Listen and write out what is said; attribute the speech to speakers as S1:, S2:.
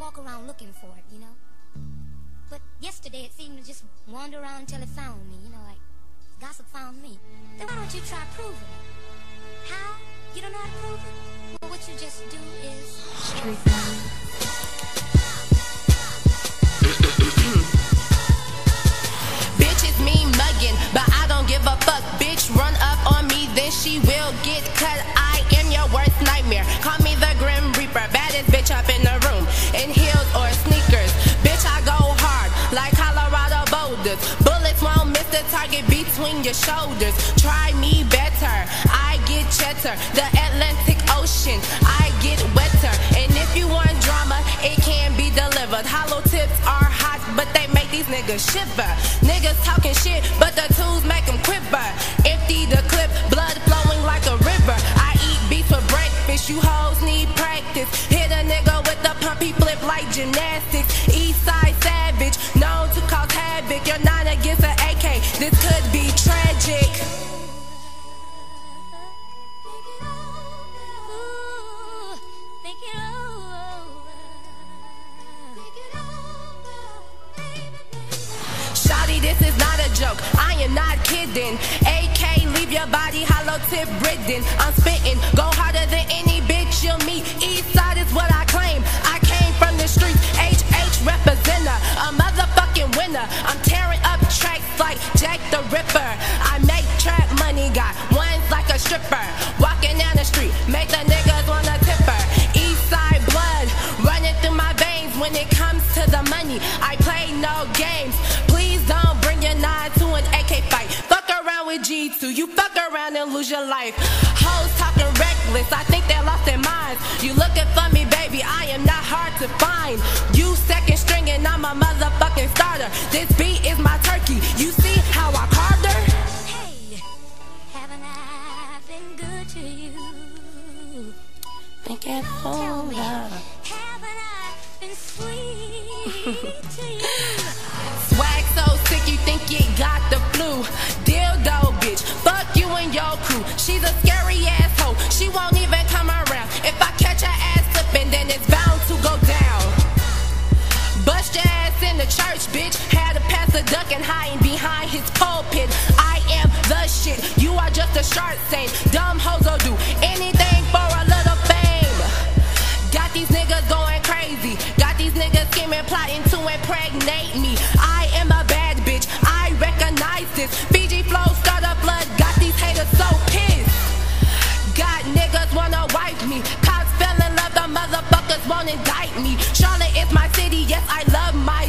S1: walk around looking for it, you know? But yesterday it seemed to just wander around until it found me, you know, like gossip found me. Then why don't you try proving it? How? You don't know how to prove it? Well, what you just do is... Street
S2: Bitch, it's me mugging, but I don't give a fuck. Bitch, run up on me, then she will get cut. I am your worst nightmare. Call me the Grim Reaper, baddest bitch up in the room, in heels or sneakers. Bitch, I go hard, like Colorado boulders. Bullets won't miss the target between your shoulders. Try me better, I get cheddar. The Atlantic Ocean, I get wetter. And if you want drama, it can be delivered. Hollow tips are hot, but they make these niggas shiver. Niggas talking shit, but the tools make them quiver. Empty the clip, blood flowing like a river. I eat beef for breakfast, you hoes need practice. Hit a nigga with the pump, he flip like gymnastics. Eastside savage, known to cause havoc. You're not against an AK, this could be tragic. This is not a joke, I am not kidding. AK, leave your body hollow tip ridden. I'm spitting, go harder than any bitch you'll meet. Eastside is what I claim, I came from the streets. HH representer, a motherfucking winner. I'm tearing up tracks like Jack the Ripper. I make trap money, got ones like a stripper. Walking down the street, make the niggas wanna tip her. Eastside blood, running through my veins. When it comes to the money, I play no games. Please don't bring your 9 to an AK fight. Fuck around with G2, you fuck around and lose your life. Hoes talking reckless, I think they lost their minds. You looking for me, baby, I am not hard to find. You second string and I'm a motherfucking starter. This beat is my turkey, you see how I carved her?
S1: Hey, haven't I been good to you?
S2: Think it over.
S1: Haven't I been sweet to you?
S2: Swag so sick you think you got the flu. Dildo bitch, fuck you and your crew. She's a scary asshole, she won't even come around. If I catch her ass slipping, then it's bound to go down. Bust your ass in the church, bitch. Had a pastor ducking, hiding behind his pulpit. I am the shit, you are just a shark saying dumb hoes will do anything for a little fame. Got these niggas going crazy, got these niggas scheming, plotting to impregnate me. I am a bad bitch, I recognize this. Fiji flow, start a blood, got these haters so pissed. Got niggas wanna wipe me, cops fell in love, the motherfuckers won't indict me. Charlotte is my city, yes I love my